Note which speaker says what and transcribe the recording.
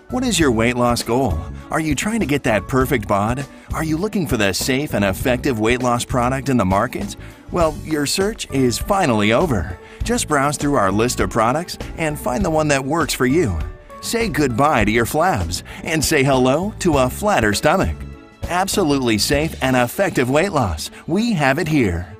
Speaker 1: What is your weight loss goal? Are you trying to get that perfect bod? Are you looking for the safe and effective weight loss product in the market? Well, your search is finally over. Just browse through our list of products and find the one that works for you. Say goodbye to your flabs and say hello to a flatter stomach. Absolutely safe and effective weight loss. We have it here.